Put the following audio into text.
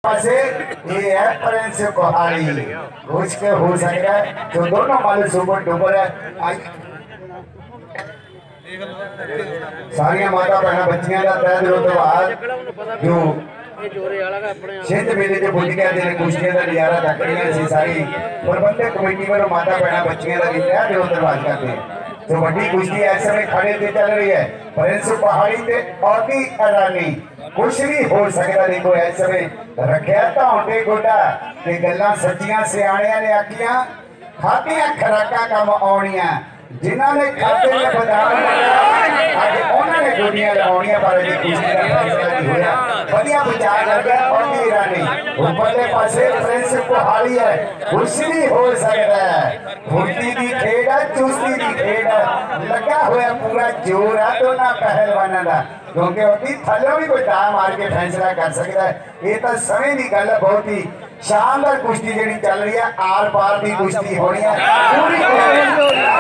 पासे ये है प्रिंस कोहाली कुछ के हो सकता है जो दोनों मालूम सुपर डुपर है। सारिया माता भैन बच्चियां का तय दिलों तो बाद जो सिंध मेले के बुंदियां दे कुश्तियां का नजारा तकड़ियां सी सारी प्रबंधक कमेटी वालों माता भैन बच्चियां का भी तय दिलों दरबार करते हैं। जो बड़ी कुश्ती इस समय खड़े ते चल रही है प्रिंस पहाड़ी ते हदी इरानी कुछ भी हो सकता। देखो इस समय रखिया धौंटे गोडा ते गल्लां सच्चियां सियाणियां ने आखियां खादियां खराकां कम आउणियां जिन्हां ने खाते ने बदाम अज उन्होंने दुनिया लगाउणियां पर जी कुश्ती का फैसला नहीं होया। बढ़िया विचार कर गया हदी इरानी ऊपरले पासे प्रिंस कोहाली है कुछ भी हो सकता है। फुर्ती की खेड है चुस्ती की खेड है लगा हुआ पूरा जोर है दोनों पहलवानों का क्योंकि उसकी थल्लों भी कोई दाम मार के फैसला कर सकता है। ये तो समय की गल है बहुत ही शानदार कुश्ती जी चल रही है आर पार की कुश्ती होनी है पूरी